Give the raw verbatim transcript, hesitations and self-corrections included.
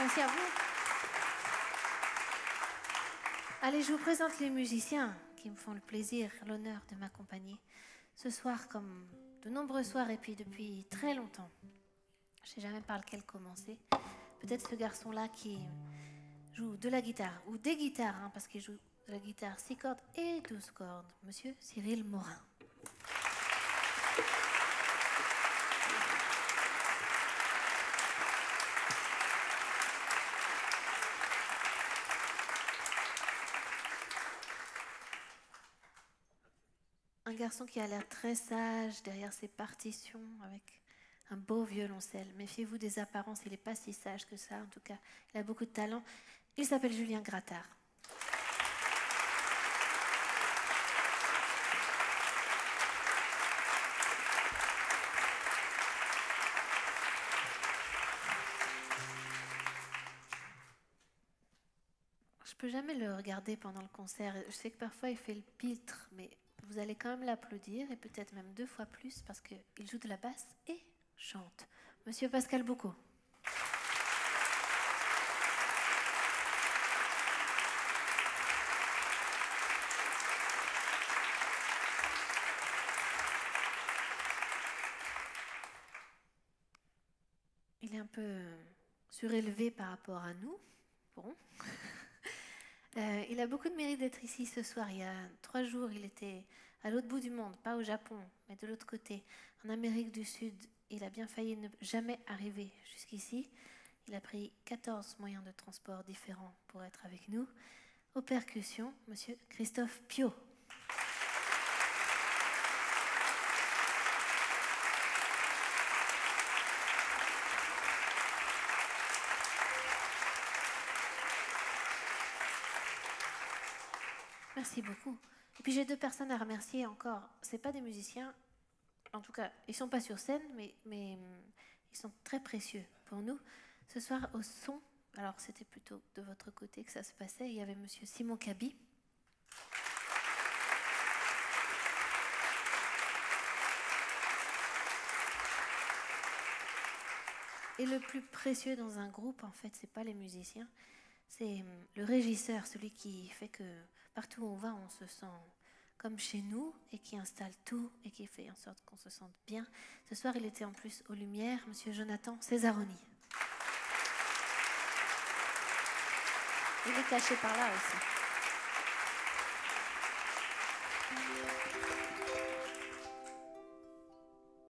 Merci à vous. Allez, je vous présente les musiciens qui me font le plaisir, l'honneur de m'accompagner ce soir comme de nombreux soirs et puis depuis très longtemps. Je ne sais jamais par lequel commencer. Peut-être ce garçon-là qui joue de la guitare, ou des guitares, hein, parce qu'il joue de la guitare six cordes et douze cordes. Monsieur Cyril Morin. Un garçon qui a l'air très sage derrière ses partitions avec un beau violoncelle. Méfiez-vous des apparences, il n'est pas si sage que ça. En tout cas, il a beaucoup de talent. Il s'appelle Julien Grattard. Je peux jamais le regarder pendant le concert. Je sais que parfois il fait le pitre, mais vous allez quand même l'applaudir, et peut-être même deux fois plus, parce qu'il joue de la basse et chante. Monsieur Pascal Bocco. Il est un peu surélevé par rapport à nous. Bon. Euh, il a beaucoup de mérite d'être ici ce soir. Il y a trois jours, il était à l'autre bout du monde, pas au Japon, mais de l'autre côté, en Amérique du Sud. Il a bien failli ne jamais arriver jusqu'ici. Il a pris quatorze moyens de transport différents pour être avec nous. Aux percussions, monsieur Christophe Piot. Merci beaucoup. Et puis j'ai deux personnes à remercier encore. Ce pas des musiciens, en tout cas, ils ne sont pas sur scène, mais, mais ils sont très précieux pour nous. Ce soir, au son, alors c'était plutôt de votre côté que ça se passait, il y avait monsieur Simon Cabi. Et le plus précieux dans un groupe, en fait, ce n'est pas les musiciens, c'est le régisseur, celui qui fait que partout où on va, on se sent comme chez nous et qui installe tout et qui fait en sorte qu'on se sente bien. Ce soir, il était en plus aux Lumières, monsieur Jonathan Cesaroni. Il est caché par là aussi.